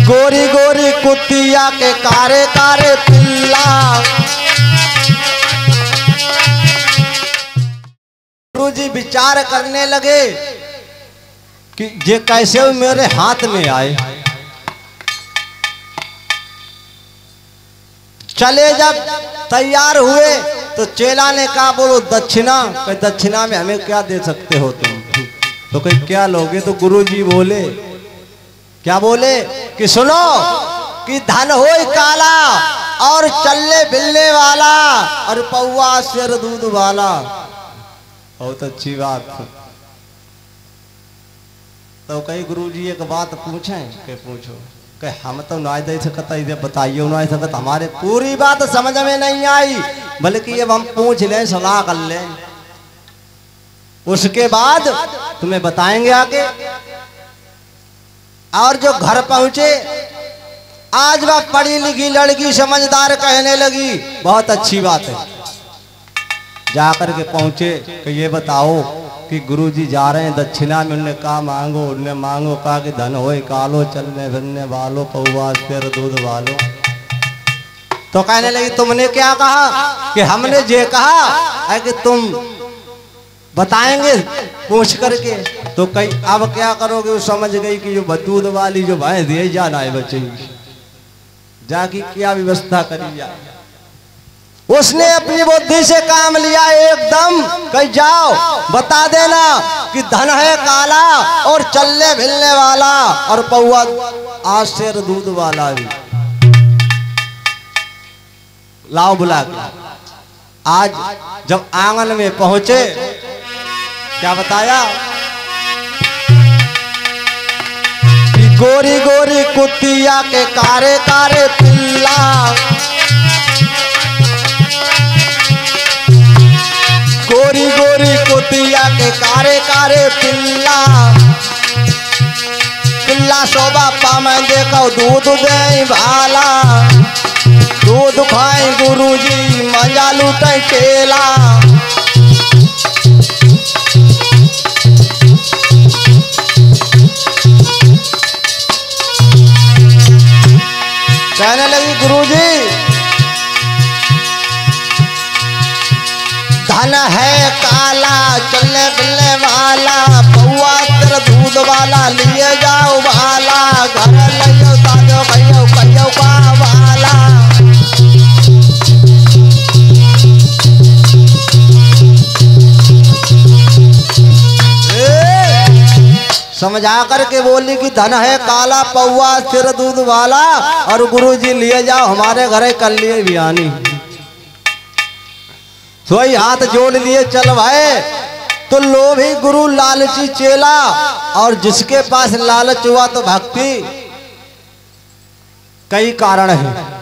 गोरी गोरी कुतिया के कारे कारे पिल्ला। गुरुजी विचार करने लगे कि ये कैसे मेरे हाथ में आए। चले जब तैयार हुए तो चेला ने कहा बोलो दक्षिणा। कहीं दक्षिणा में हमें क्या दे सकते हो तुम? तो कहीं क्या लोगे? तो गुरुजी बोले, क्या बोले कि सुनो कि धन होय काला और चलने बिलने वाला और पौवा सिर दूध वाला। बहुत अच्छी बात। तो कई गुरुजी एक बात पूछें कि पूछो कि हम तो ना दे सकता, इसे बताइए ना सकता, हमारे पूरी बात समझ में नहीं आई, बल्कि अब हम पूछ लें, सलाह कर लें, उसके बाद तुम्हें बताएंगे आगे। और जो घर पहुंचे, आज वह पढ़ी लिखी लड़की समझदार कहने लगी बहुत अच्छी बात है। जाकर के पहुंचे कि ये बताओ कि गुरुजी जा रहे हैं दक्षिणा में, उन्हें कहा मांगो, उन्हें मांगो, कहा कि धन होए कालो चलने फिरने वालो पौवा सिर दूध वालो। तो कहने लगी तुमने क्या कहा? कि हमने ये कहा है कि तुम बताएंगे पूछ करके। तो कई अब क्या करोगे? वो समझ गई कि जो दूध वाली जो भैंस दिए जाना है बच्चे जाकी क्या व्यवस्था करी जाए। उसने अपनी बुद्धि से काम लिया एकदम, कहीं जाओ बता देना कि धन है काला और चलने भिलने वाला और पौवा आज शेर दूध वाला भी। लाओ बुला के। आज जब आंगन में पहुंचे, क्या बताया कि गोरी गोरी कुतिया के कारे कारे पिल्ला। गोरी गोरी कुतिया के कारे कारे पिल्ला। पिल्ला शोभा पामे देखो दूध दे भाला। दूध खाए गुरुजी मजा लूटे केला। कहने लगी गुरुजी धन है काला चलने बिलने वाला पौवा तेरा दूध वाला लिए जाओ वाला। घर ले जाओ ताजो कहियो कहियो का वाला। समझा करके बोली कि धन है काला पौवा सिर दूध वाला और गुरुजी लिए जाओ हमारे घरे कर लिए बियानी। सोई हाथ जोड़ लिए चल भाई। तो लोभी गुरु लालची चेला, और जिसके पास लालच हुआ तो भक्ति। कई कारण है।